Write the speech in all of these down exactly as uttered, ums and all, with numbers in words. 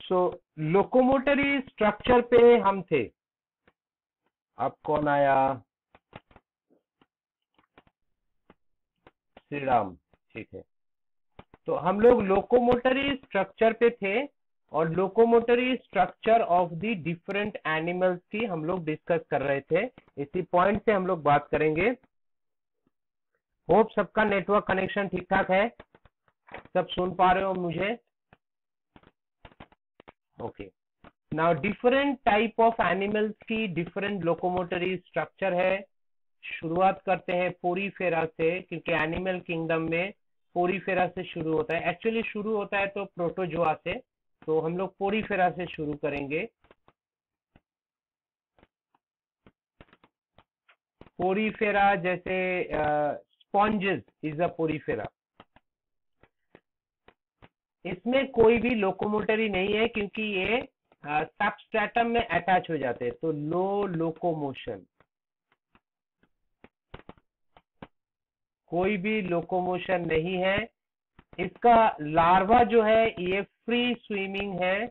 सो locomotory structure पे हम थे। अब कौन आया? श्री राम, ठीक है। तो हम लोग लोकोमोटरी स्ट्रक्चर पे थे और locomotory structure of the different animals की हम लोग डिस्कस कर रहे थे। इसी पॉइंट से हम लोग बात करेंगे। होप सबका नेटवर्क कनेक्शन ठीक ठाक है, सब सुन पा रहे हो मुझे? Okay. Now different type of animals की डिफरेंट लोकोमोटरी स्ट्रक्चर है। शुरुआत करते हैं पोरीफेरा से, क्योंकि एनिमल किंगडम में पोरीफेरा से शुरू होता है। एक्चुअली शुरू होता है तो प्रोटोजोआ से, तो हम लोग पोरीफेरा से शुरू करेंगे। पोरीफेरा जैसे स्पॉन्जेस इज अ पोरीफेरा। इसमें कोई भी लोकोमोटरी नहीं है क्योंकि ये सबस्ट्रेटम में अटैच हो जाते हैं, तो लो लोकोमोशन, कोई भी लोकोमोशन नहीं है। इसका लार्वा जो है ये फ्री स्विमिंग है।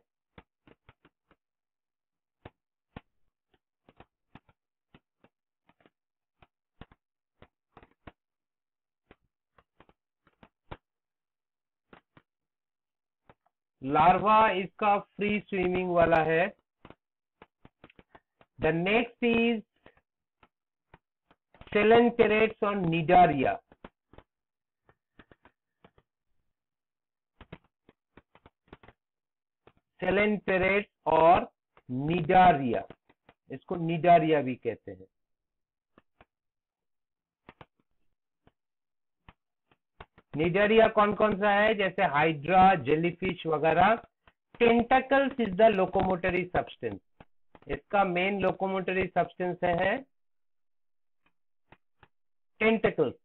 लार्वा इसका फ्री स्विमिंग वाला है। द नेक्स्ट इज सेलेंटेरेट्स और निडारिया। सेलेंटेरेट्स और निडारिया, इसको निडारिया भी कहते हैं। निडारिया कौन कौन सा है? जैसे हाइड्रा, जेलीफिश वगैरह। Tentacles is the locomotory substance. इसका मेन लोकोमोटरी सब्सटेंस है टेंटकल्स।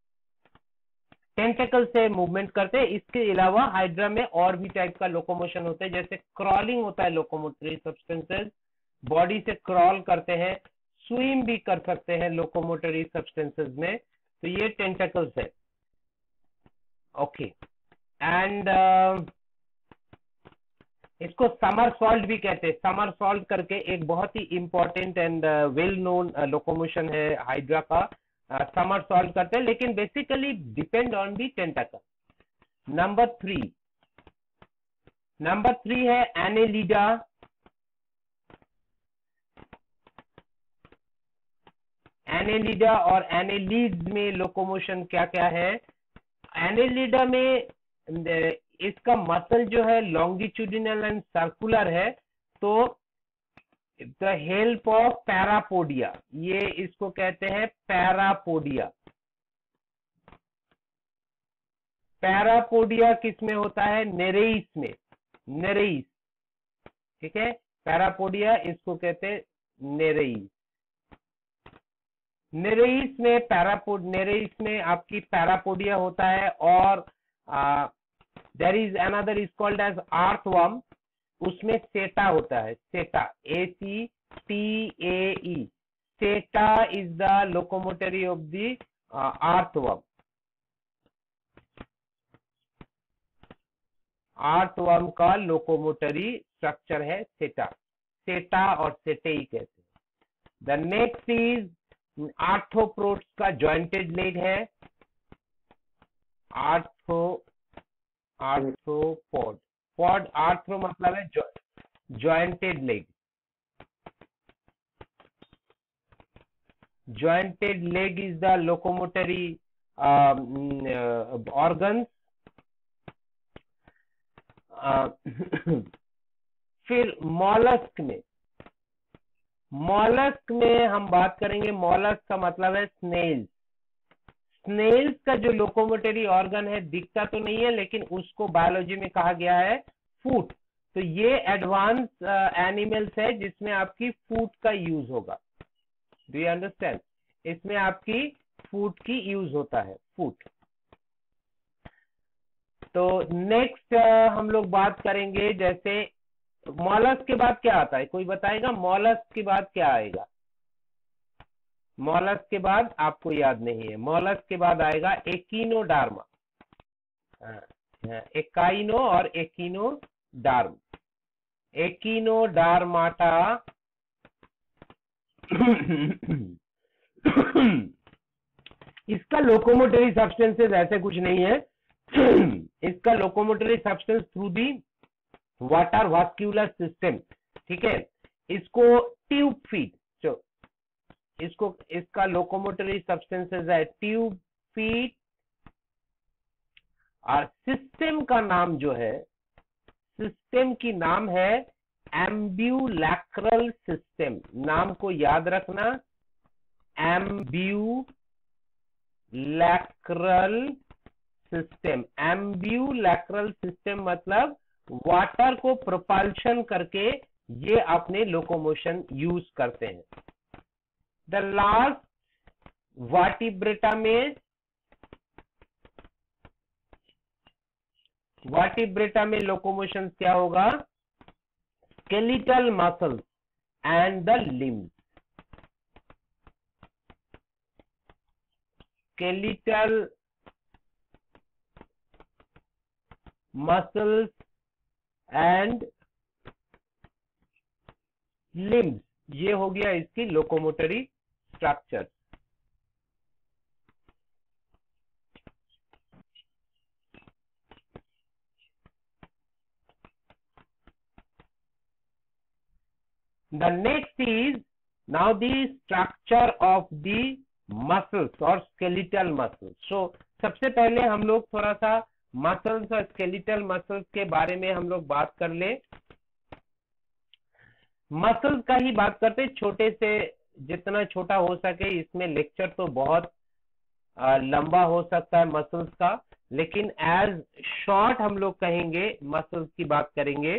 टेंटकल से मूवमेंट करते हैं। इसके अलावा हाइड्रा में और भी टाइप का लोकोमोशन होता है, जैसे क्रॉलिंग होता है लोकोमोटरी सब्सटेंसेस, बॉडी से क्रॉल करते हैं, स्विम भी कर सकते हैं लोकोमोटरी सब्सटेंसेस में, तो ये टेंटकल्स है। ओके, एंड इसको समर सॉल्ट भी कहते हैं। समर सॉल्ट करके एक बहुत ही important and well known locomotion है हाइड्रा का। समर सॉल्ट करते हैं, लेकिन basically depend on the tentacle. Number three number three है एनेलिडा। एनेलिडा और एनेलिड्स में लोकोमोशन क्या क्या है? एनेलिडा में इसका मसल जो है लॉन्गिट्यूडिनल एंड सर्कुलर है, तो द हेल्प ऑफ पैरापोडिया, ये इसको कहते हैं पैरापोडिया। पैरापोडिया किस में होता है? नेरेइस में। नेरेइस, ठीक है। पैरापोडिया इसको कहते हैं नेरेइस। नेरेइस में पैरापोड नेरेइस में आपकी पैरापोडिया होता है। और there is another is called as earthworm, उसमें सेटा होता है। सेटा, ए C T A E. Seta is the locomotory of the earthworm. Earthworm का लोकोमोटरी स्ट्रक्चर है सेटा। सेटा और सेटेई कहते हैं। द नेक्स्ट इज आर्थ्रोपोड्स का जॉइंटेड लेग है। आर्थ्रो आर्थ्रोपोड पॉड, आर्थ्रो मतलब है jointed leg. Jointed leg is the locomotory organ. फिर मॉलस्क में मॉलस्क में हम बात करेंगे। मॉलस्क का मतलब है स्नेल्स। स्नेल्स का जो लोकोमोटरी ऑर्गन है दिखता तो नहीं है, लेकिन उसको बायोलॉजी में कहा गया है फूट। तो ये एडवांस एनिमल्स है जिसमें आपकी फूट का यूज होगा। Do you understand? इसमें आपकी फूट की यूज होता है, फूट। तो नेक्स्ट हम लोग बात करेंगे, जैसे मॉलस्क के बाद क्या आता है? कोई बताएगा मॉलस्क के बाद क्या आएगा? मॉलस्क के बाद आपको याद नहीं है। मॉलस्क के बाद आएगा एकिनोडर्मा। एकाइनो और एकिनोडर्म। एकिनोडर्माटा इसका लोकोमोटरी सब्सटेंसेस ऐसे कुछ नहीं है। इसका locomotory substance through the water vascular system, ठीक है। इसको ट्यूब फीट, जो इसको इसका लोकोमोटरी सब्सटेंसेस है ट्यूब फीट, और सिस्टम का नाम जो है, सिस्टम की नाम है एम्ब्यूलैक्रल सिस्टम। नाम को याद रखना, एम्ब्यूलैक्रल सिस्टम। एम्ब्यूलैक्रल सिस्टम मतलब वाटर को प्रोपल्शन करके ये अपने लोकोमोशन यूज करते हैं। द लास्ट वर्टिब्रेटा में वर्टिब्रेटा में लोकोमोशन क्या होगा? Skeletal muscles and the limbs. Skeletal muscles and limbs, ये हो गया इसकी locomotory structure. The next is now the structure of the muscles और skeletal muscles. So सबसे पहले हम लोग थोड़ा सा मसल्स और स्केलेटल मसल्स के बारे में हम लोग बात कर ले। मसल्स का ही बात करते, छोटे से जितना छोटा हो सके। इसमें लेक्चर तो बहुत लंबा हो सकता है मसल्स का, लेकिन एज शॉर्ट हम लोग कहेंगे, मसल्स की बात करेंगे,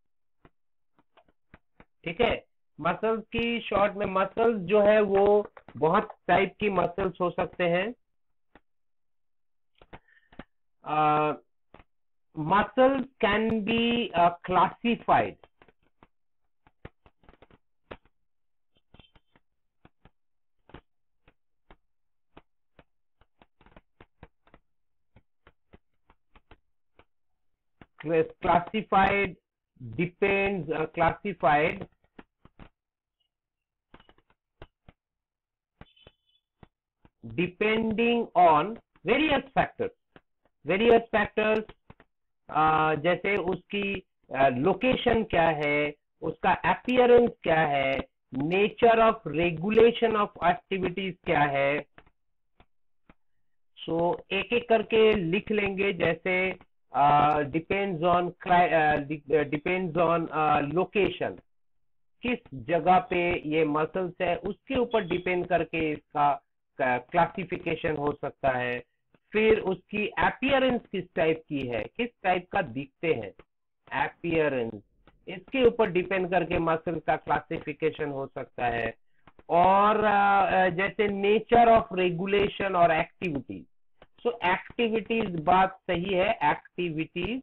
ठीक है। मसल्स की शॉर्ट में, मसल्स जो है वो बहुत टाइप की मसल्स हो सकते हैं। Muscles can be classified. classified depends uh, classified depending on various factors various factors uh, जैसे उसकी लोकेशन uh, क्या है, उसका अपीयरेंस क्या है, nature of regulation of activities क्या है। सो so, एक एक करके लिख लेंगे। जैसे depends on depends on location, किस जगह पे ये मसल्स है उसके ऊपर डिपेंड करके इसका क्लासिफिकेशन हो सकता है। फिर उसकी अपीयरेंस किस टाइप की है, किस टाइप का दिखते हैं, अपीयरेंस, इसके ऊपर डिपेंड करके मसल का क्लासिफिकेशन हो सकता है। और जैसे नेचर ऑफ रेगुलेशन और एक्टिविटीज। सो एक्टिविटीज बात सही है, एक्टिविटीज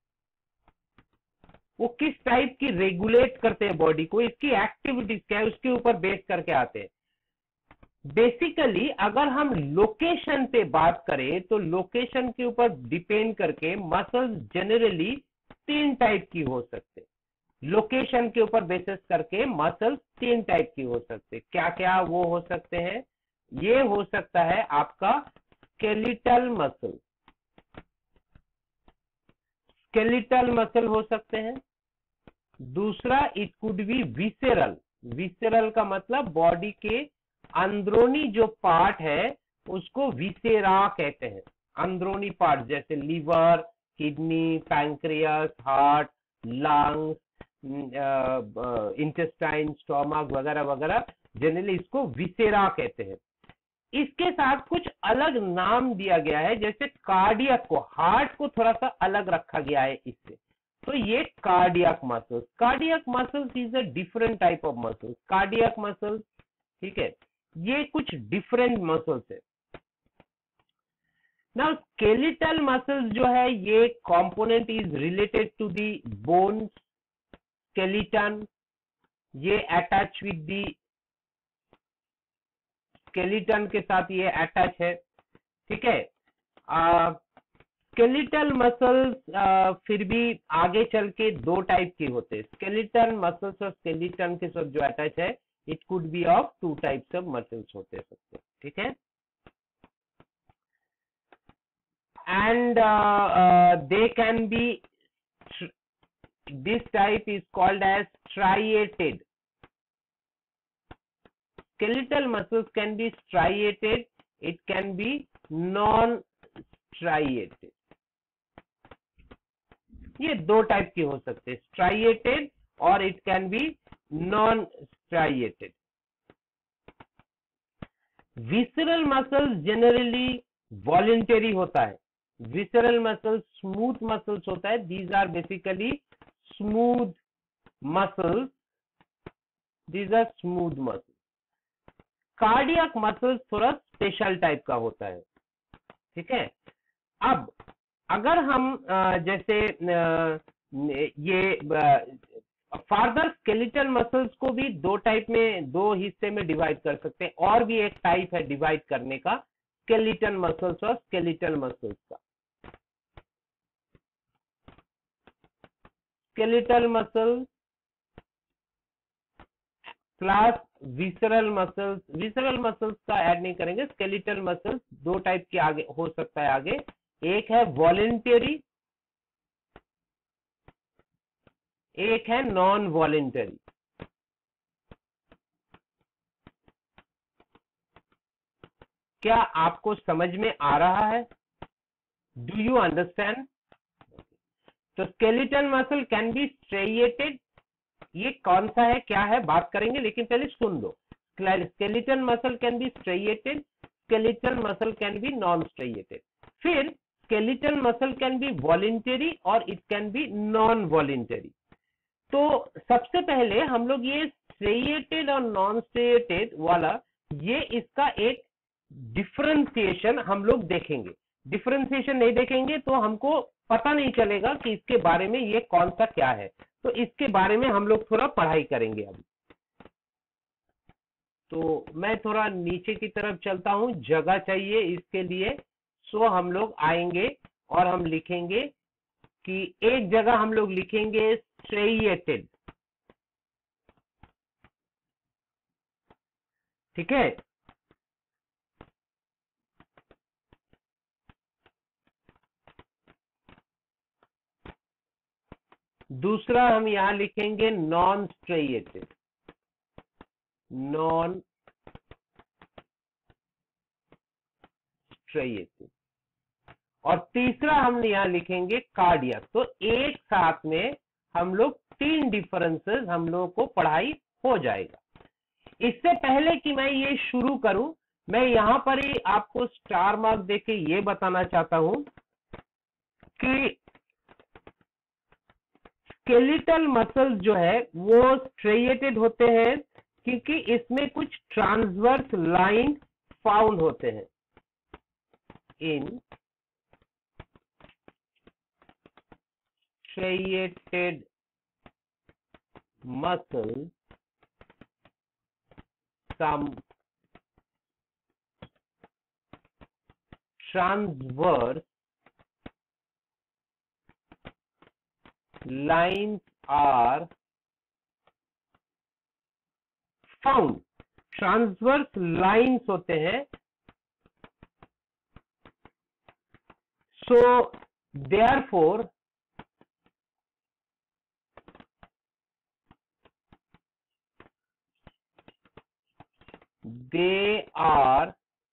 वो किस टाइप की रेगुलेट करते हैं बॉडी को, इसकी एक्टिविटीज क्या है उसके ऊपर बेस करके आते हैं। बेसिकली अगर हम लोकेशन पे बात करें तो लोकेशन के ऊपर डिपेंड करके मसल्स जनरली तीन टाइप की हो सकते हैं। लोकेशन के ऊपर बेसिस करके मसल्स तीन टाइप की हो सकते हैं। क्या क्या वो हो सकते हैं? ये हो सकता है आपका स्केलेटल मसल, स्केलेटल मसल हो सकते हैं। दूसरा it could be visceral. Visceral का मतलब बॉडी के अंदरूनी जो पार्ट है उसको विसेरा कहते हैं। अंदरूनी पार्ट जैसे liver, kidney, pancreas, heart, lungs, intestine, stomach वगैरह वगैरह, जनरली इसको विसेरा कहते हैं। इसके साथ कुछ अलग नाम दिया गया है, जैसे कार्डियक को, हार्ट को थोड़ा सा अलग रखा गया है इससे। तो ये cardiac muscles, cardiac muscles is a different type of muscles. Cardiac muscles, ठीक है, ये कुछ डिफरेंट मसल्स है। नाउ स्केलेटल मसल्स जो है ये component is related to the bones, skeleton, ये अटैच विद दी स्केलेटन के साथ ये अटैच है, ठीक है। स्केलेटल मसल्स फिर भी आगे चल के दो टाइप के होते हैं। स्केलेटल मसल्स और स्केलेटन के साथ जो अटैच है, it could be of two types of muscles होते सकते, ठीक है। And they can be, this type is called as striated. Skeletal muscles can be striated, it can be non-striated. ये दो टाइप के हो सकते हैं, striated और it can be non-striated. Visceral muscles generally voluntary होता है, visceral muscles smooth muscles होता है, these are basically smooth muscles, these are smooth muscles. Cardiac muscles थोड़ा स्पेशल टाइप का होता है, ठीक है। अब अगर हम जैसे ये फार्दर स्केलेटल मसल्स को भी दो टाइप में, दो हिस्से में डिवाइड कर सकते हैं, और भी एक टाइप है डिवाइड करने का, स्केलेटल मसल्स और स्केलेटल मसल्स का। Skeletal muscles plus visceral muscles, visceral muscles का ऐड नहीं करेंगे। स्केलेटल मसल्स दो टाइप के आगे हो सकता है आगे, एक है वॉलेंटरी, एक है नॉन वॉलेंटरी। क्या आपको समझ में आ रहा है? Do you understand? तो skeletal muscle can be striated, ये कौन सा है, क्या है, बात करेंगे, लेकिन पहले सुन लो। Skeletal muscle can be striated, skeletal muscle can be non striated. फिर skeletal muscle can be voluntary और it can be non voluntary. तो सबसे पहले हम लोग ये स्ट्रेइएटेड और नॉन स्ट्रेइएटेड वाला, ये इसका एक डिफरेंशिएशन हम लोग देखेंगे। डिफरेंशिएशन नहीं देखेंगे तो हमको पता नहीं चलेगा कि इसके बारे में ये कौन सा क्या है, तो इसके बारे में हम लोग थोड़ा पढ़ाई करेंगे अभी। तो मैं थोड़ा नीचे की तरफ चलता हूं, जगह चाहिए इसके लिए, सो हम लोग आएंगे और हम लिखेंगे कि एक जगह हम लोग लिखेंगे स्ट्रेइएटेड, ठीक है। दूसरा हम यहां लिखेंगे नॉन स्ट्रेइएटेड, नॉन स्ट्रेइएटेड, और तीसरा हम यहां लिखेंगे कार्डियक। तो एक साथ में हम लोग तीन डिफरेंसेस हम लोगों को पढ़ाई हो जाएगा। इससे पहले कि मैं ये शुरू करूं, मैं यहां पर ही आपको स्टार मार्क देके ये बताना चाहता हूं कि स्केलेटल मसल्स जो है वो स्ट्रेइएटेड होते हैं क्योंकि इसमें कुछ ट्रांसवर्स लाइन फाउंड होते हैं in striated muscle, some transverse lines are found. transverse lines होते हैं, so therefore they are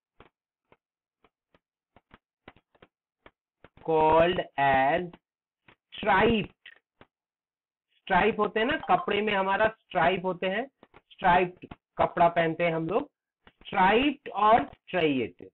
called as striped. Stripe होते हैं ना, कपड़े में हमारा स्ट्राइप होते हैं, स्ट्राइप्ड कपड़ा पहनते हैं हम लोग, स्ट्राइप्ड और स्ट्रेइएटेड,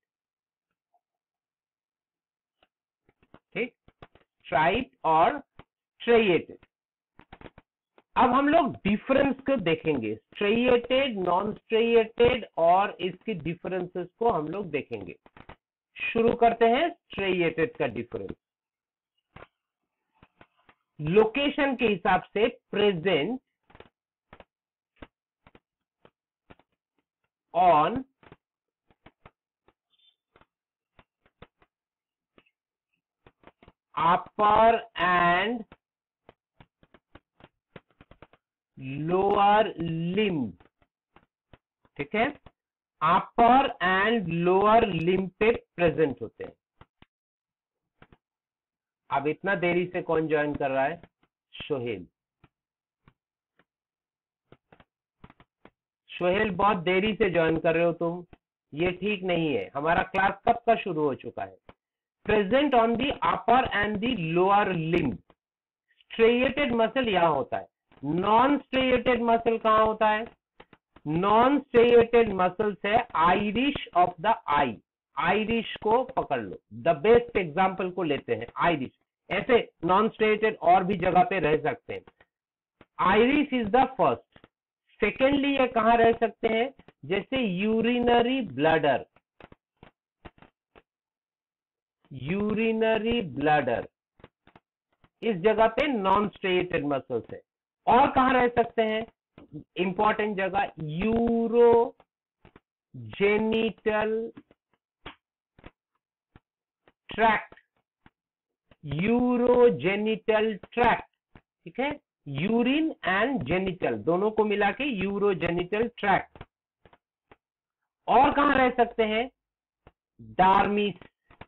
ठीक, स्ट्राइप्ड और स्ट्रेइएटेड। अब हम लोग डिफरेंस को देखेंगे, स्ट्रेइएटेड, नॉन स्ट्रेइएटेड, और इसके डिफरेंसेस को हम लोग देखेंगे। शुरू करते हैं स्ट्रेइएटेड का डिफरेंस। लोकेशन के हिसाब से present on upper and lower limb, ठीक है, अपर एंड लोअर लिम्ब पे प्रेजेंट होते हैं। अब इतना देरी से कौन ज्वाइन कर रहा है? सोहेल। सोहेल बहुत देरी से ज्वाइन कर रहे हो तुम, ये ठीक नहीं है। हमारा क्लास कब का शुरू हो चुका है? Present on the upper and the lower limb. Striated muscle यहां होता है, नॉन स्ट्रेटेड मसल कहां होता है? नॉन स्ट्रेटेड मसल्स है iris of the eye. Iris को पकड़ लो, द बेस्ट एग्जांपल को लेते हैं आइरिश। ऐसे नॉन स्ट्रेटेड और भी जगह पे रह सकते हैं। Iris is the first. Secondly ये कहां रह सकते हैं? जैसे यूरिनरी ब्लडर, यूरिनरी ब्लडर इस जगह पे नॉन स्ट्रेटेड मसल्स है। और कहां रह सकते हैं? इंपॉर्टेंट जगह uro genital tract, urogenital tract, ठीक है, यूरिन एंड जेनिटल दोनों को मिला के यूरोजेनिटल ट्रैक्ट। और कहां रह सकते हैं? Dermis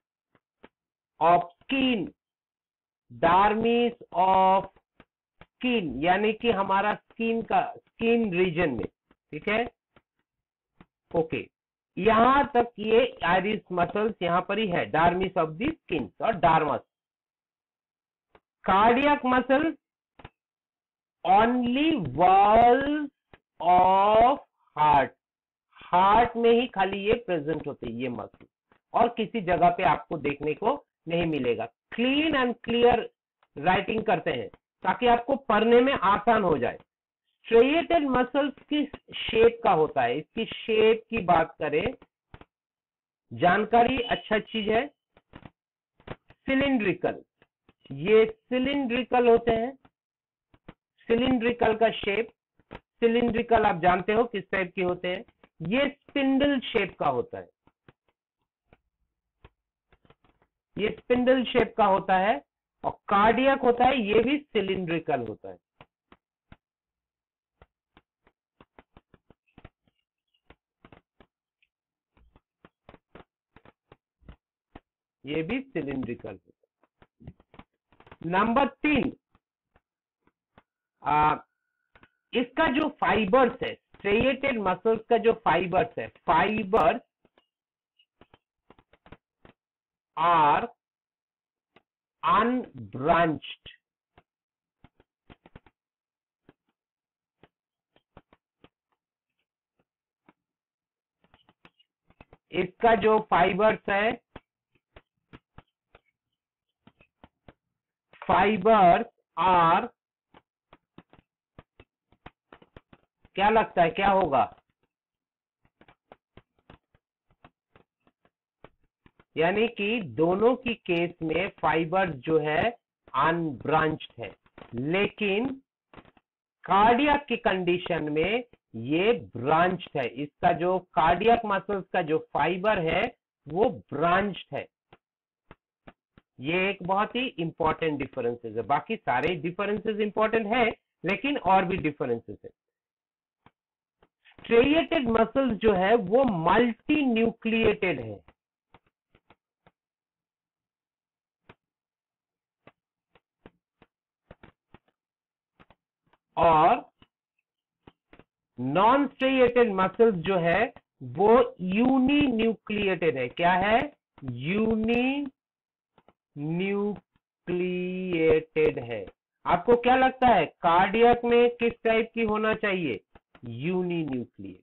of skin, dermis of skin यानी कि हमारा स्किन का स्किन रीजन में, ठीक है, ओके। यहां तक ये आइरिस मसल्स यहां पर ही है, डार्मिस ऑफ द स्किन और dermis. Cardiac muscle only walls of heart, heart में ही खाली ये प्रेजेंट होते हैं ये मसल, और किसी जगह पे आपको देखने को नहीं मिलेगा। क्लीन एंड क्लियर राइटिंग करते हैं ताकि आपको पढ़ने में आसान हो जाए। स्ट्रेटेड मसल्स की शेप का होता है, इसकी शेप की बात करें, जानकारी अच्छा चीज है। सिलिंड्रिकल, ये सिलिंड्रिकल होते हैं। सिलिंड्रिकल का शेप, सिलिंड्रिकल आप जानते हो किस टाइप के होते हैं? ये स्पिंडल शेप का होता है, ये स्पिंडल शेप का होता है। और कार्डियक होता है, ये भी सिलिंड्रिकल होता है। ये भी सिलिंड्रिकल होता है। नंबर तीन, आ, इसका जो फाइबर्स है, स्ट्रेटेड मसल्स का जो फाइबर्स है, फाइबर्स आर अनब्रांच्ड। इसका जो फाइबर्स है, फाइबर्स आर, क्या लगता है क्या होगा? यानी कि दोनों की केस में फाइबर जो है अनब्रांच्ड है, लेकिन कार्डियक की कंडीशन में ये ब्रांच्ड है। इसका जो कार्डियक मसल्स का जो फाइबर है वो ब्रांच्ड है। ये एक बहुत ही इंपॉर्टेंट डिफरेंसेस है। बाकी सारे डिफरेंसेस इंपॉर्टेंट है, लेकिन और भी डिफरेंसेस है। स्ट्रेटेड मसल्स जो है वो मल्टी न्यूक्लिएटेड है, और नॉन स्ट्रेटेड मसल्स जो है वो यूनी न्यूक्लिएटेड है। क्या है? यूनी न्यूक्लिएटेड है। आपको क्या लगता है कार्डियक में किस टाइप की होना चाहिए? Uninucleated.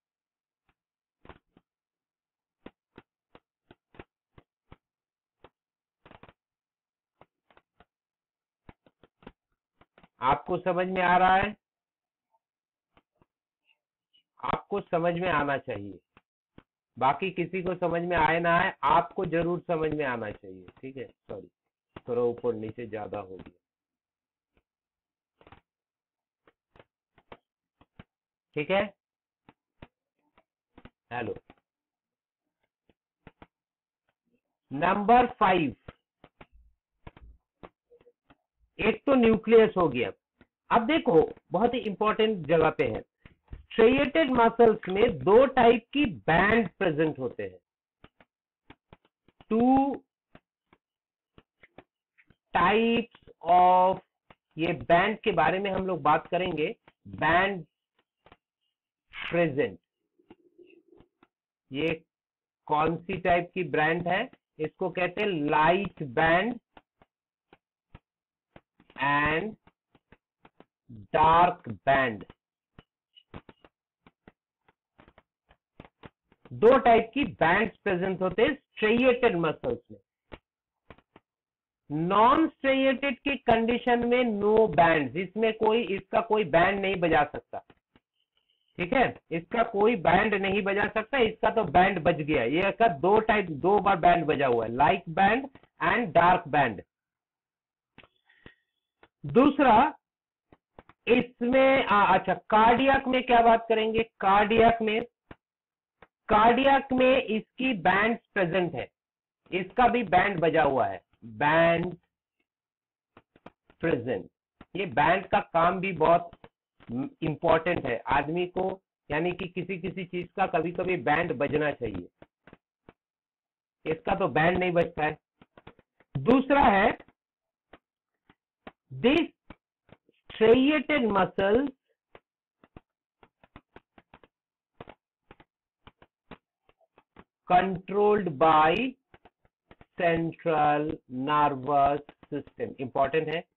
आपको समझ में आ रहा है? आपको समझ में आना चाहिए, बाकी किसी को समझ में आए ना आए, आपको जरूर समझ में आना चाहिए, ठीक है। सॉरी, थोड़ा ऊपर नीचे ज्यादा हो गया, ठीक है। हेलो, नंबर फाइव, एक तो न्यूक्लियस हो गया। अब देखो बहुत ही इंपॉर्टेंट जगह पे है, स्ट्रिएटेड मसल्स में दो टाइप की बैंड प्रेजेंट होते हैं, टू टाइप्स ऑफ, ये बैंड के बारे में हम लोग बात करेंगे, बैंड प्रेजेंट। ये कौन सी टाइप की बैंड है, इसको कहते हैं light band and dark band. दो टाइप की बैंड्स प्रेजेंट होते हैं स्ट्रिएटेड मसल्स में। नॉन स्ट्रिएटेड की कंडीशन में नो बैंड, इसमें कोई इसका कोई बैंड नहीं बजा सकता, ठीक है, इसका कोई बैंड नहीं बजा सकता, इसका तो बैंड बज गया। ये का दो टाइप, दो बार बैंड बजा हुआ है, light band and dark band. दूसरा इसमें आ, अच्छा कार्डियक में क्या बात करेंगे, कार्डियक में कार्डियक में इसकी बैंड प्रेजेंट है, इसका भी बैंड बजा हुआ है, बैंड प्रेजेंट। ये बैंड का काम भी बहुत इंपॉर्टेंट है आदमी को, यानी कि किसी किसी चीज का कभी कभी बैंड बजना चाहिए, इसका तो बैंड नहीं बजता है। दूसरा है this striated muscles controlled by central nervous system, important है।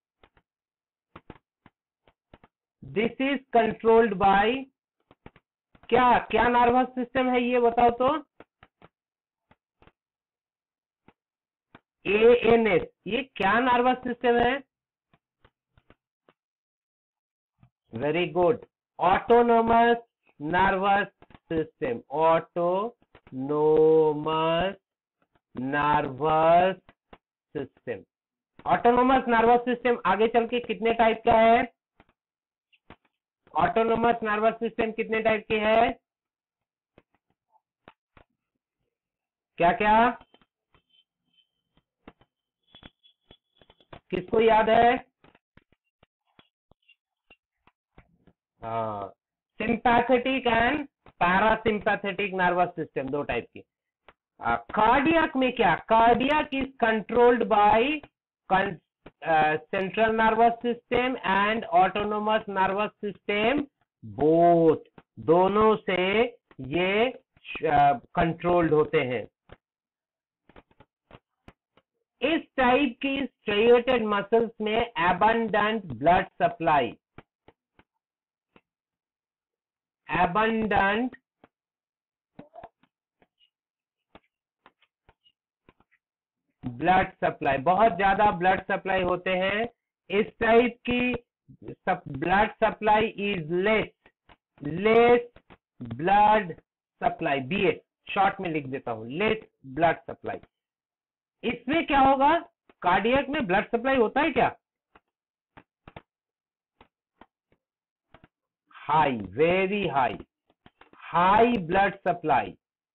दिस इज कंट्रोल्ड बाय क्या क्या नर्वस सिस्टम है ये बताओ तो, ए एन एस, ये क्या नर्वस सिस्टम है, very good, autonomous nervous system, autonomous nervous system. Autonomous nervous system आगे चल के कितने टाइप का है, ऑटोनोमस नर्वस सिस्टम कितने टाइप के है, क्या क्या, किसको याद है, हाँ, sympathetic and parasympathetic nervous system, दो टाइप की। कार्डियक में क्या, cardiac is controlled by central nervous system and autonomous nervous system, both, दोनों से ये कंट्रोल्ड uh, होते हैं। इस टाइप की स्ट्रिएटेड मसल्स में abundant blood supply, abundant blood supply, बहुत ज्यादा ब्लड सप्लाई होते हैं। इस टाइप की blood supply is less, less blood supply, B S short में लिख देता हूं, लेस ब्लड सप्लाई। इसमें क्या होगा, कार्डियक में ब्लड सप्लाई होता है क्या, high, very high, high blood supply.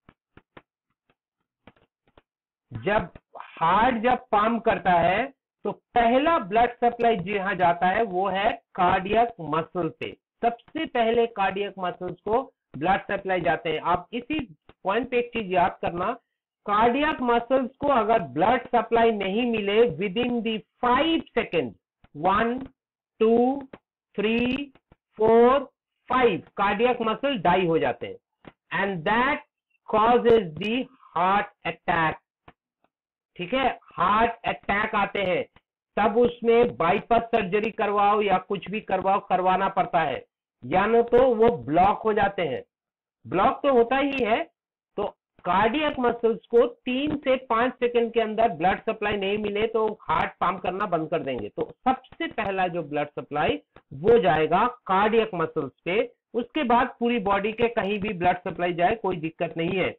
जब हार्ट जब पंप करता है तो पहला ब्लड सप्लाई जहां जाता है वो है कार्डियक मसल से, सबसे पहले कार्डियक मसल्स को ब्लड सप्लाई जाते हैं। आप इसी पॉइंट पे एक चीज याद करना, कार्डियक मसल्स को अगर ब्लड सप्लाई नहीं मिले with in the five second, one two three four five, cardiac muscle die हो जाते हैं and that causes the heart attack, ठीक है, हार्ट अटैक आते हैं, तब उसमें बाईपास सर्जरी करवाओ या कुछ भी करवाओ, करवाना पड़ता है, या न तो वो ब्लॉक हो जाते हैं, ब्लॉक तो होता ही है। तो कार्डियक मसल्स को तीन से पांच सेकंड के अंदर ब्लड सप्लाई नहीं मिले तो हार्ट पंप करना बंद कर देंगे। तो सबसे पहला जो ब्लड सप्लाई वो जाएगा कार्डियक मसल्स पे, उसके बाद पूरी बॉडी के कहीं भी ब्लड सप्लाई जाए कोई दिक्कत नहीं है।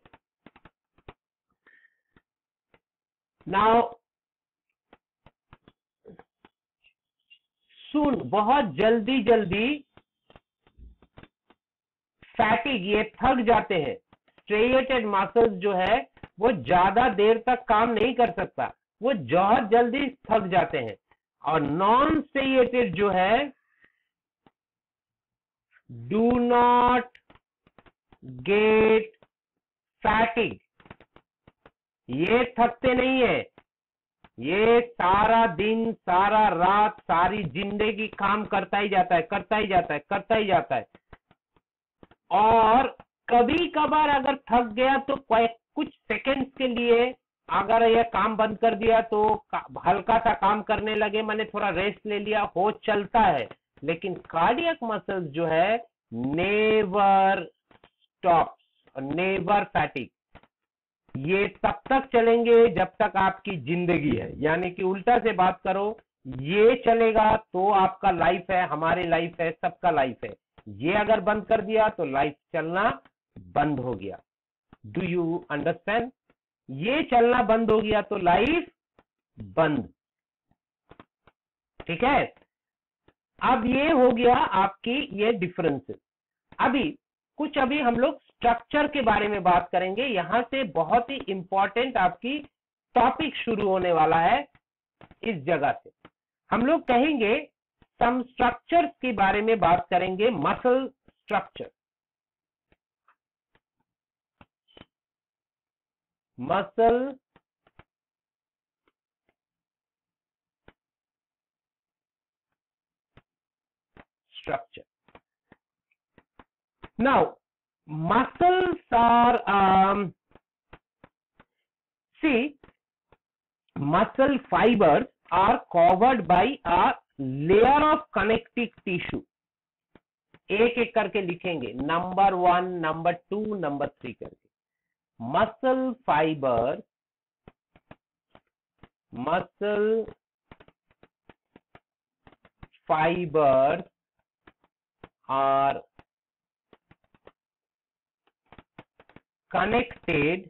नाउ सुन, बहुत जल्दी जल्दी फैटिग, ये थक जाते हैं, स्ट्रिएटेड मसल्स जो है वो ज्यादा देर तक काम नहीं कर सकता, वो बहुत जल्दी थक जाते हैं। और नॉन स्ट्रिएटेड जो है, डू नॉट गेट फैटिग, ये थकते नहीं है, ये सारा दिन सारा रात सारी जिंदगी काम करता ही जाता है करता ही जाता है करता ही जाता है। और कभी कभार अगर थक गया तो कुछ सेकंड्स के लिए अगर यह काम बंद कर दिया तो हल्का सा काम करने लगे, मैंने थोड़ा रेस्ट ले लिया, हो चलता है। लेकिन कार्डियक मसल्स जो है नेवर स्टॉप्स, नेवर फैटिग, ये तब तक चलेंगे जब तक आपकी जिंदगी है। यानी कि उल्टा से बात करो, ये चलेगा तो आपका लाइफ है, हमारी लाइफ है, सबका लाइफ है। ये अगर बंद कर दिया तो लाइफ चलना बंद हो गया। Do you understand? ये चलना बंद हो गया तो लाइफ बंद। ठीक है, अब ये हो गया आपकी ये डिफरेंसेस। अभी कुछ अभी हम लोग स्ट्रक्चर के बारे में बात करेंगे। यहां से बहुत ही इंपॉर्टेंट आपकी टॉपिक शुरू होने वाला है। इस जगह से हम लोग कहेंगे सम स्ट्रक्चर्स के बारे में बात करेंगे। Muscle structure, muscle structure. Now muscles are um, see muscle fibers are covered by a layer of connective tissue। एक एक करके लिखेंगे, number one, number two, number three करके। Muscle fibre, muscle fibre are connected,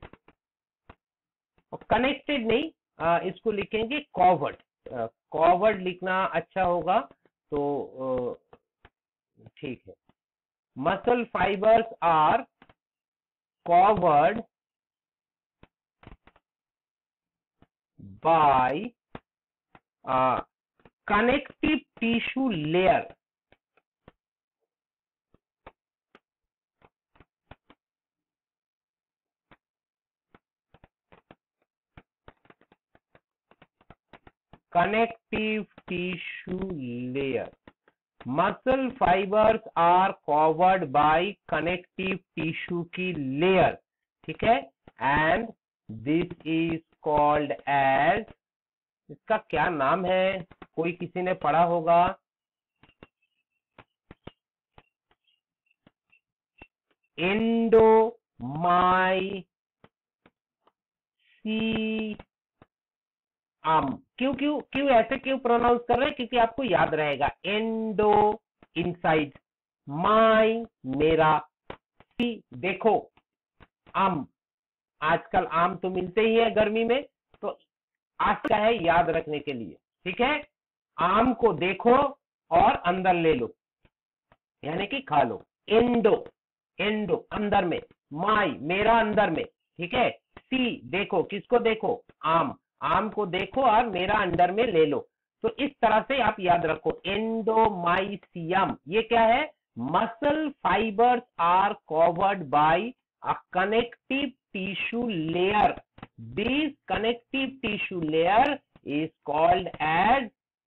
connected नहीं, आ, इसको लिखेंगे coward. Coward लिखना अच्छा होगा तो ठीक है। Muscle fibres are covered by connective tissue layer. connective tissue layer, muscle fibers are covered by connective tissue की layer। ठीक है, and this is called as, इसका क्या नाम है, कोई किसी ने पढ़ा होगा? एंडोमाइसियम। क्यों क्यों क्यों ऐसे क्यों प्रोनाउंस कर रहे हैं? क्योंकि आपको याद रहेगा, एंडो इनसाइड, माई मेरा, सी देखो, आम, आजकल आम तो मिलते ही है गर्मी में, तो आज का है याद रखने के लिए। ठीक है, आम को देखो और अंदर ले लो, यानी कि खा लो। एंडो, एंडो अंदर में, माई मेरा अंदर में। ठीक है, सी देखो, किसको देखो? आम, आम को देखो और मेरा अंदर में ले लो। तो इस तरह से आप याद रखो, एंडोमाइसियम। ये क्या है? Muscle fibres are covered by a connective tissue layer. This connective tissue layer is called as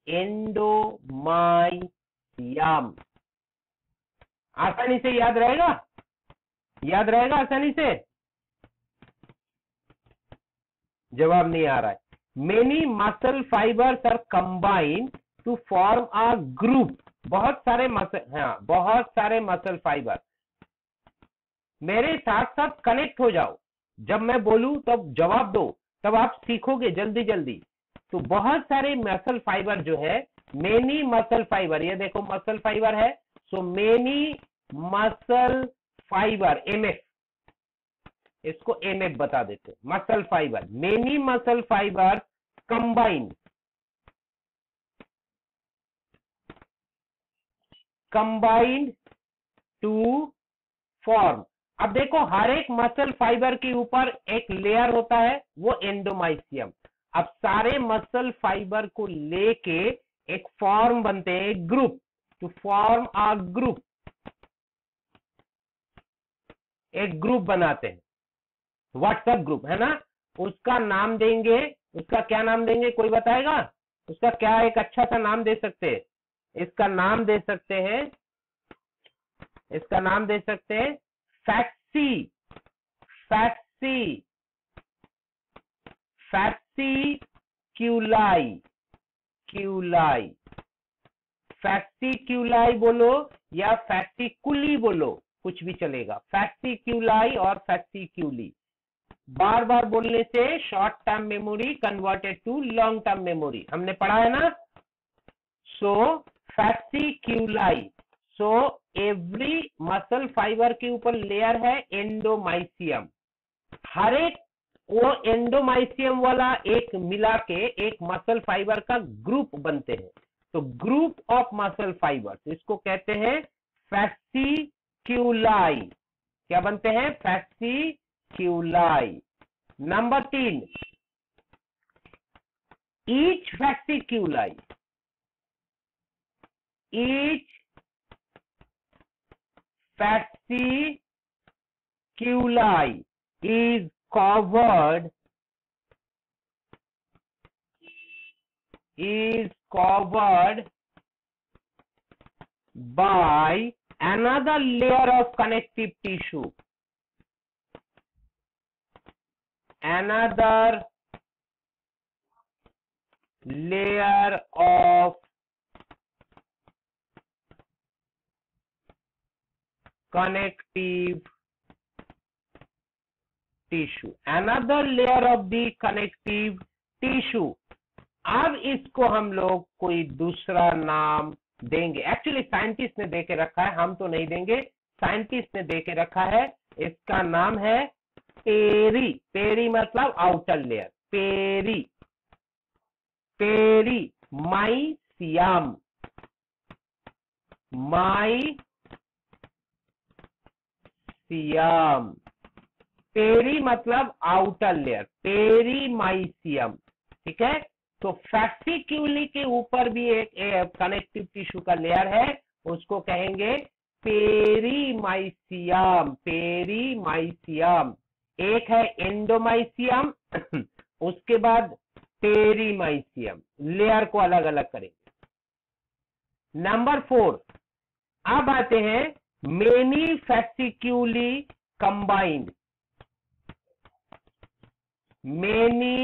endomysium. आसानी से याद रहेगा? याद रहेगा आसानी से? जवाब नहीं आ रहा है। Many muscle fibers are combined to form a group। बहुत सारे मसल, हाँ बहुत सारे मसल फाइबर मेरे साथ साथ कनेक्ट हो जाओ। जब मैं बोलूं तब जवाब दो, तब आप सीखोगे जल्दी जल्दी। तो बहुत सारे मसल फाइबर जो है, मेनी मसल फाइबर, ये देखो मसल फाइबर है, so many muscle fibre, MF, इसको एमएफ बता देते हैं, muscle fibre. Many muscle fibre combine, combined to form. अब देखो, हर एक मसल फाइबर के ऊपर एक लेयर होता है, वो एंडोमाइसियम। अब सारे मसल फाइबर को लेके एक फॉर्म बनते हैं, एक group, to form a group, एक ग्रुप बनाते हैं, व्हाट्सएप ग्रुप है ना, उसका नाम देंगे, उसका क्या नाम देंगे, कोई बताएगा? उसका क्या एक अच्छा सा नाम दे सकते हैं? इसका नाम दे सकते हैं, इसका नाम दे सकते हैं फैक्सी, फैक्सी, फैक्सी क्यूलाई, क्यूलाई, फैक्सी क्यूलाई बोलो या फैक्सी कुली बोलो, कुछ भी चलेगा, फैक्सी क्यूलाई और फैक्सी क्यूली। बार बार बोलने से short term memory converted to long term memory, हमने पढ़ा है ना। So fasciculi, so every muscle fibre के ऊपर लेयर है एंडोमाइसियम, हर एक वो एंडोमाइसियम वाला एक मिला के एक मसल फाइबर का ग्रुप बनते हैं, तो ग्रुप ऑफ मसल फाइबर्स, इसको कहते हैं फैक्सीक्यूलाई। क्या बनते हैं? फैक्सीक्यूलाई। नंबर तीन, each fasciculi, each fasciculi is covered is covered by another layer of connective tissue, another layer of connective tissue, another layer of the connective tissue। अब इसको हम लोग कोई दूसरा नाम देंगे, एक्चुअली साइंटिस्ट ने दे के रखा है, हम तो नहीं देंगे, साइंटिस्ट ने दे के रखा है, इसका नाम है पेरी, पेरी मतलब outer layer, peri, perimysium, mysium, peri मतलब आउटर लेयर, पेरीमाइसियम, ठीक है। तो फैक्सीक्यूली के ऊपर भी एक, एक कनेक्टिव टिश्यू का लेयर है, उसको कहेंगे पेरीमाइसियम, पेरीमाइसियम। एक है एंडोमाइसियम, उसके बाद पेरीमाइसियम, लेयर को अलग अलग करेंगे। नंबर फोर, अब आते हैं many fasciculi combined, many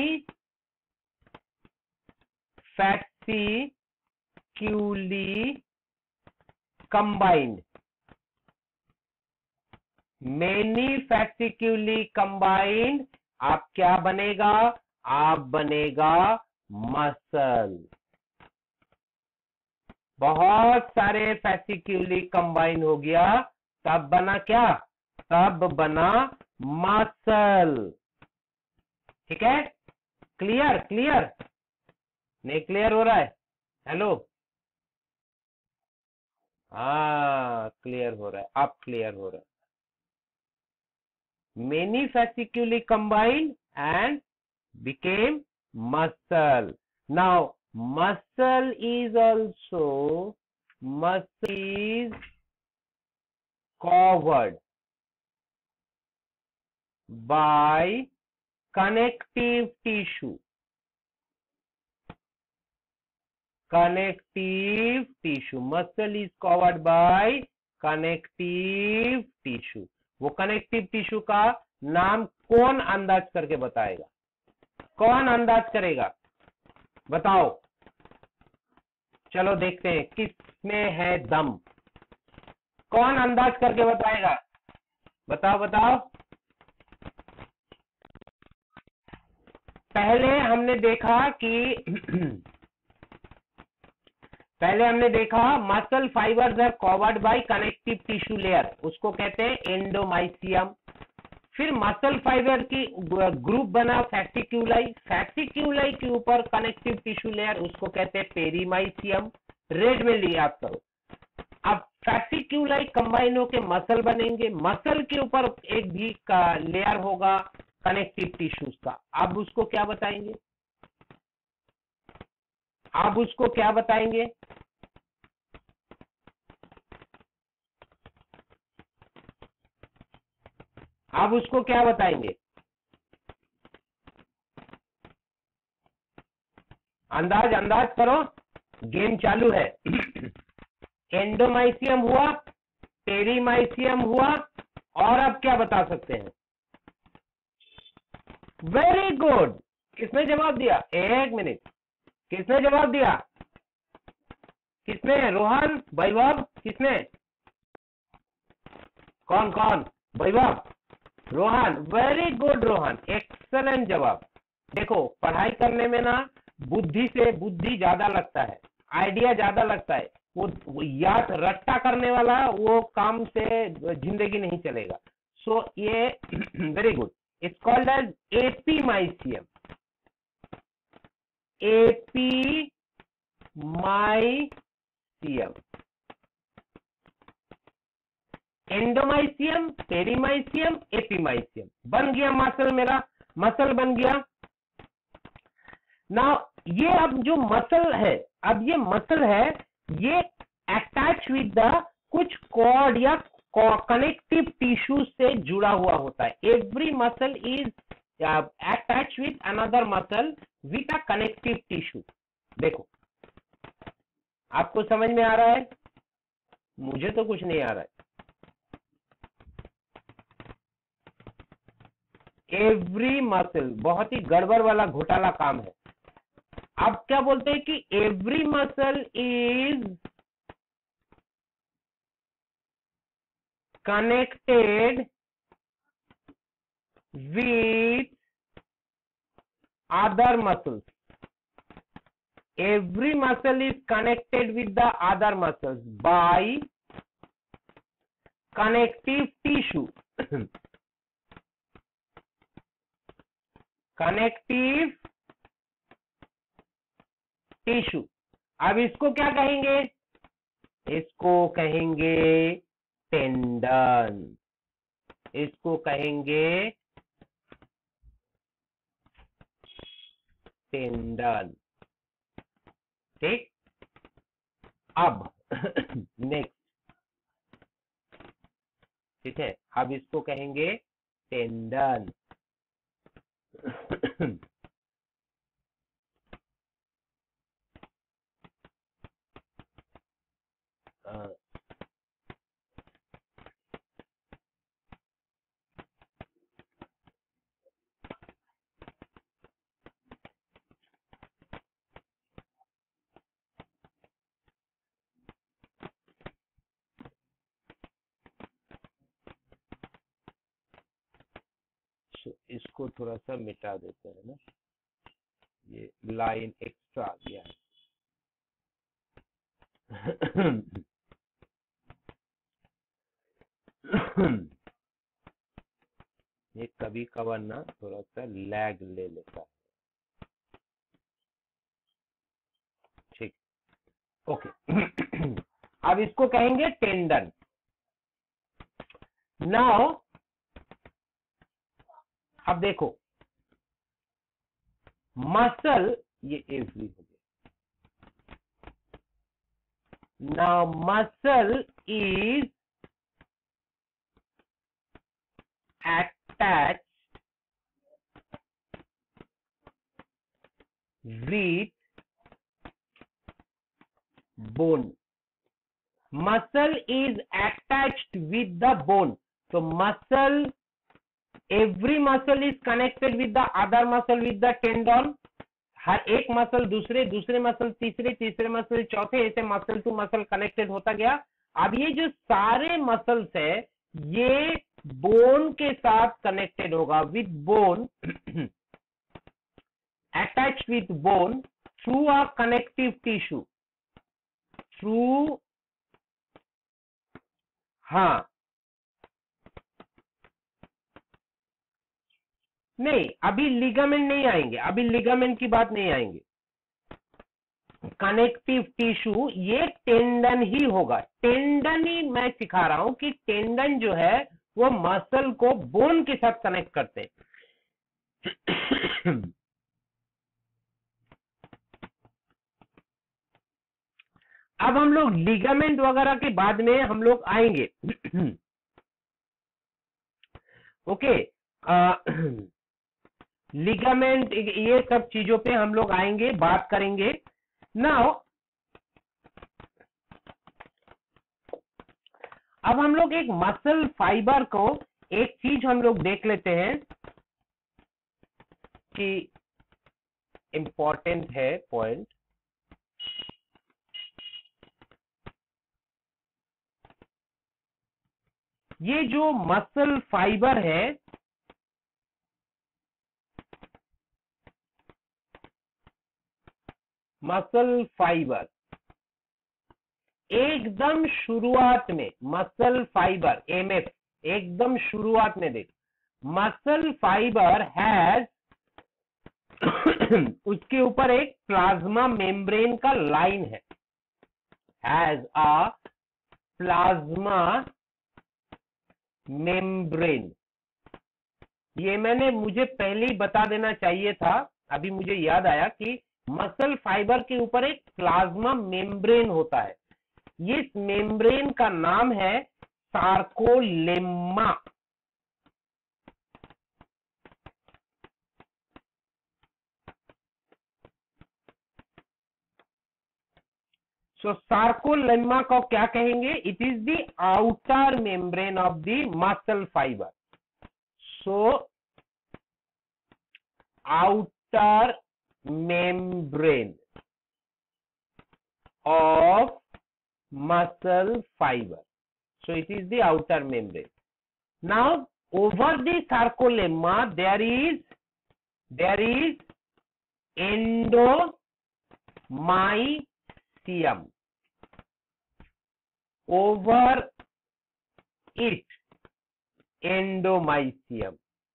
fasciculi combined, many fasciculi combined, आप क्या बनेगा? आप बनेगा मसल। बहुत सारे फैसिक्यूली कंबाइन हो गया, तब बना क्या? तब बना मसल, ठीक है। क्लियर? क्लियर नहीं क्लियर हो रहा है? हेलो, हाँ क्लियर हो रहा है, अब क्लियर हो रहा है। Many fasciculi combined and became muscle. Now muscle is also, muscle is covered by connective tissue, connective tissue, muscle is covered by connective tissue। वो connective tissue का नाम कौन अंदाज करके बताएगा? कौन अंदाज करेगा? बताओ, चलो देखते हैं किसमें है दम, कौन अंदाज करके बताएगा? बताओ बताओ। पहले हमने देखा कि पहले हमने देखा muscle fibres are covered by connective tissue layer, उसको कहते हैं एंडोमाइसियम। फिर मसल फाइबर की ग्रुप बना फैक्सिक्यूलाई, फैक्सिक्यूलाई के ऊपर कनेक्टिव टिश्यू लेयर, उसको कहते हैं पेरीमाइसियम। रेड में लिया आप करो। अब फैक्सिक्यूलाई कंबाइन होके मसल बनेंगे, मसल के ऊपर एक भी का लेयर होगा कनेक्टिव टिश्यूज का, अब उसको क्या बताएंगे? आप उसको क्या बताएंगे? आप उसको क्या बताएंगे? अंदाज अंदाज करो, गेम चालू है। एंडोमाइसियम हुआ, पेरीमाइसियम हुआ, और अब क्या बता सकते हैं? Very good. किसने जवाब दिया? एक मिनट, किसने जवाब दिया? किसने? रोहन, वैभव, किसने? कौन कौन? Vaibhav, Rohan, very good Rohan, excellent जवाब। देखो, पढ़ाई करने में ना बुद्धि से बुद्धि ज्यादा लगता है, आइडिया ज्यादा लगता है। वो, वो याद रट्टा करने वाला वो काम से जिंदगी नहीं चलेगा। सो so, ये very good, it's called as epimysium. Epimysium, endomysium, perimysium, epimysium. बन गया मसल, मेरा मसल बन गया ना। ये अब जो मसल है, अब ये मसल है, ये अटैच विद द कुछ कॉर्ड या कनेक्टिव टिश्यू से जुड़ा हुआ होता है। Every muscle is attach with another muscle with a connective tissue. देखो, आपको समझ में आ रहा है? मुझे तो कुछ नहीं आ रहा है। एवरी मसल बहुत ही गड़बड़ वाला घोटाला काम है। आप क्या बोलते हैं कि every muscle is connected with other muscles. Every muscle is connected with the other muscles by connective tissue. Connective tissue. अब इसको क्या कहेंगे? इसको कहेंगे टेंडन। इसको कहेंगे टेंडन। ठीक, अब नेक्स्ट, ठीक है, अब इसको कहेंगे टेंडन। इसको थोड़ा सा मिटा देते हैं ना, ये लाइन एक्स्ट्रा आ गया है। ये कभी कभार ना थोड़ा सा लैग ले लेता है। ठीक, ओके। अब इसको कहेंगे टेंडन। नाउ अब देखो, मसल, ये एवरी हो गया। Now muscle is attached with bone. Muscle is attached with the bone. So muscle, every muscle is connected with the other muscle with the tendon. हर एक मसल दूसरे, दूसरे मसल तीसरे, तीसरे मसल चौथे, ऐसे मसल टू मसल कनेक्टेड होता गया। अब ये जो सारे मसल्स है, ये बोन के साथ कनेक्टेड होगा, with bone, attach with bone through a connective tissue, through, हाँ नहीं, अभी लिगामेंट नहीं आएंगे, अभी लिगामेंट की बात नहीं आएंगे। कनेक्टिव टिश्यू ये टेंडन ही होगा। टेंडन ही मैं सिखा रहा हूं कि टेंडन जो है वो मसल को बोन के साथ कनेक्ट करते हैं। अब हम लोग लिगामेंट वगैरह के बाद में हम लोग आएंगे। ओके, लिगामेंट ये सब चीजों पे हम लोग आएंगे, बात करेंगे। नाउ अब हम लोग एक मसल फाइबर को एक चीज हम लोग देख लेते हैं कि इंपॉर्टेंट है पॉइंट। ये जो मसल फाइबर है, मसल फाइबर एकदम शुरुआत में, मसल फाइबर एमएफ एकदम शुरुआत में देख, मसल फाइबर हैज उसके ऊपर एक प्लाज्मा मेम्ब्रेन का लाइन है, हैज अ प्लाज्मा मेम्ब्रेन। ये मैंने मुझे पहले ही बता देना चाहिए था, अभी मुझे याद आया कि मसल फाइबर के ऊपर एक प्लाज्मा मेम्ब्रेन होता है। इस मेम्ब्रेन का नाम है सार्कोलेम्मा। सो सार्कोलेम्मा को क्या कहेंगे? It is the outer membrane of the muscle fibre. So outer membrane of muscle fiber. So it is the outer membrane. Now over the sarcolemma there is there is endomysium. Over it endomysium.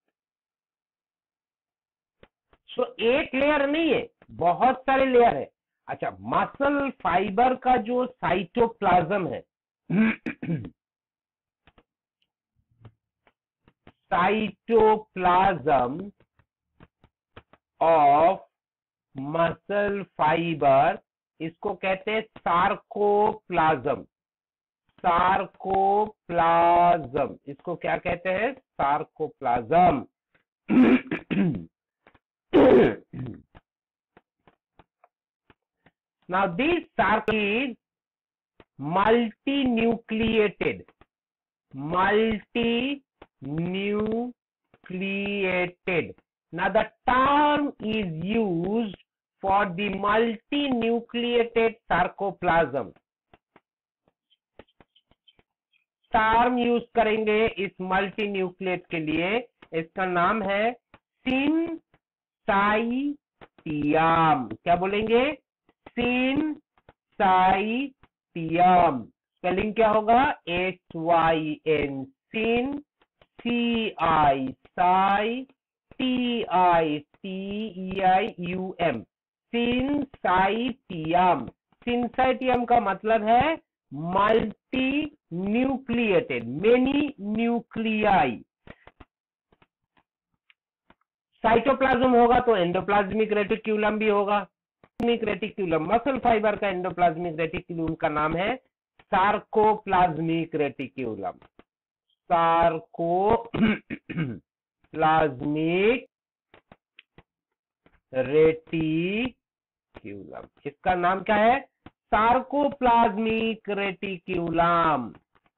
So एक layer नहीं है, बहुत सारे layer है। अच्छा, muscle fibre का जो cytoplasm है, साइटोप्लाज्म ऑफ मसल फाइबर, इसको कहते हैं सार्कोप्लाज्म। सार्कोप्लाज्म इसको क्या कहते हैं? Sarcoplasm. Now this sarc is multinucleated. Multinucleated. Now the term is used for the multinucleated sarcoplasm. Term use करेंगे इस मल्टीन्यूक्लिएट के लिए, इसका नाम है सिनसाइटियम। क्या बोलेंगे? सिनसाइटियम। स्पेलिंग क्या होगा? H Y N, syn, C I, cy, T I, T E I U M, syncytium. Syncytium का मतलब है multinucleated, many nuclei. Cytoplasm होगा तो एंडोप्लाज्मिक रेटिक्यूलम भी होगा। रेटिक्यूलम, मसल फाइबर का एंडोप्लाज्मिक रेटिक्यूलम का नाम है सार्कोप्लाज्मिक रेटिक्यूलम। सार्कोप्लाज्मिक रेटिक्यूलम, इसका नाम क्या है? Sarcoplasmic reticulum.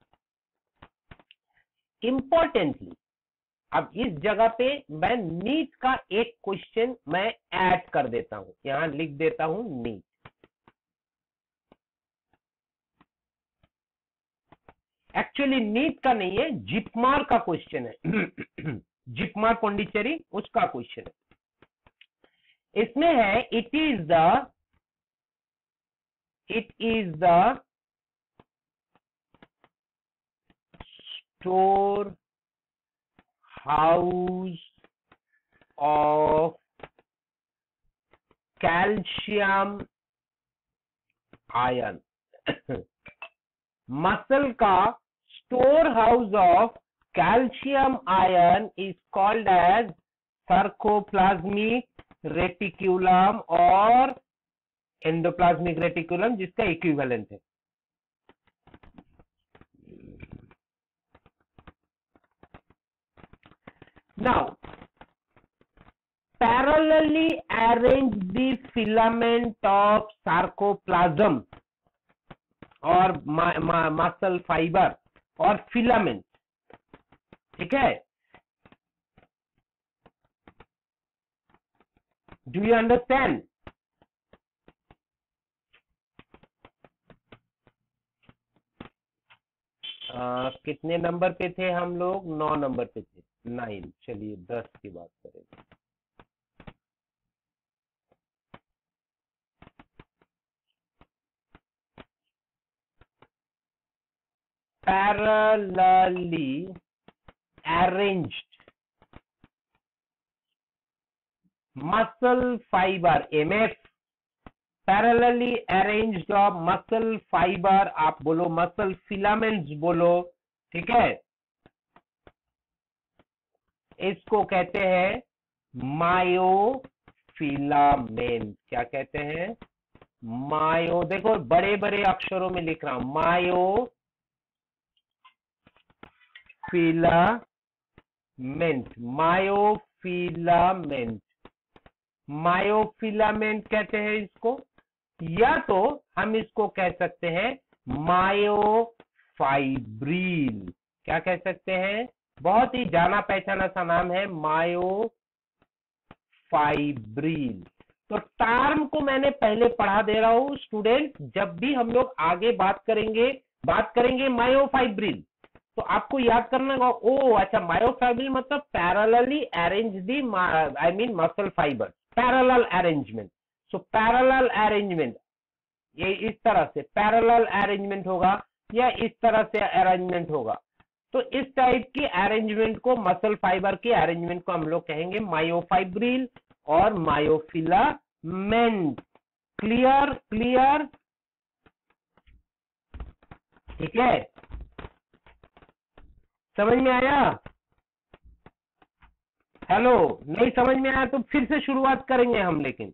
इंपॉर्टेंटली अब इस जगह पे मैं नीट का एक क्वेश्चन मैं ऐड कर देता हूं, यहां लिख देता हूं नीट। एक्चुअली नीट का नहीं है, जिपमार का क्वेश्चन है। जिपमार पौंडीचेरी, उसका क्वेश्चन है। इसमें है it is the it is the store house of calcium ion. Muscle का store house of calcium ion is called as sarcoplasmic reticulum और एंडोप्लाज्मिक रेटिकुलम जिसका इक्विवेलेंट है। Now parallelly arrange the filament of sarcoplasm और muscle fibre और filament, ठीक है। Do you understand? कितने number पे थे हम लोग? नौ नंबर पे थे, नाइन। चलिए दस की बात करेंगे। parallelly arranged muscle fiber M F, parallelly arranged of muscle fiber, आप बोलो muscle filaments बोलो, ठीक है। इसको कहते हैं मायोफिलामेंट। क्या कहते हैं? मायो, देखो बड़े बड़े अक्षरों में लिख रहा हूं, मायो फिलामेंट, मायोफिलामेंट, मायोफिलामेंट कहते हैं इसको, या तो हम इसको कह सकते हैं मायोफाइब्रिल। क्या कह सकते हैं? बहुत ही जाना पहचाना सा नाम है, मायोफाइब्रिल। तो टर्म को मैंने पहले पढ़ा दे रहा हूं स्टूडेंट, जब भी हम लोग आगे बात करेंगे बात करेंगे मायोफाइब्रिल, तो आपको याद करना होगा, ओ अच्छा मायोफाइब्रिल मतलब parallelly arrange the, I mean muscle fibre, parallel arrangement. So parallel arrangement ये इस तरह से पैरेलल अरेंजमेंट होगा या इस तरह से अरेंजमेंट होगा। तो इस टाइप की अरेंजमेंट को, मसल फाइबर की अरेंजमेंट को हम लोग कहेंगे मायोफाइब्रिल और मायोफिलामेंट। क्लियर? क्लियर? ठीक है, समझ में आया? हेलो, नहीं समझ में आया तो फिर से शुरुआत करेंगे हम, लेकिन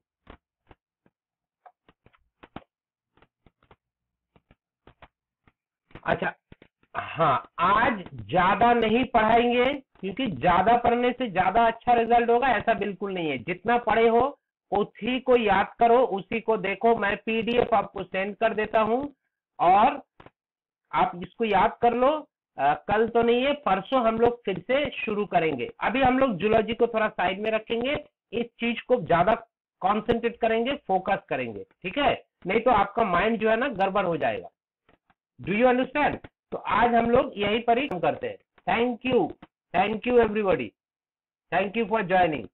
अच्छा हाँ, आज ज्यादा नहीं पढ़ाएंगे क्योंकि ज्यादा पढ़ने से ज्यादा अच्छा रिजल्ट होगा ऐसा बिल्कुल नहीं है। जितना पढ़े हो उसी को याद करो, उसी को देखो। मैं पीडीएफ आपको सेंड कर देता हूं और आप इसको याद कर लो। आ, कल तो नहीं है, परसों हम लोग फिर से शुरू करेंगे। अभी हम लोग जूलॉजी को थोड़ा साइड में रखेंगे, इस चीज को ज्यादा कॉन्सेंट्रेट करेंगे, फोकस करेंगे, ठीक है। नहीं तो आपका माइंड जो है ना गड़बड़ हो जाएगा। Do you understand? तो आज हम लोग यहीं पर ही करते हैं। Thank you, thank you everybody, thank you for joining.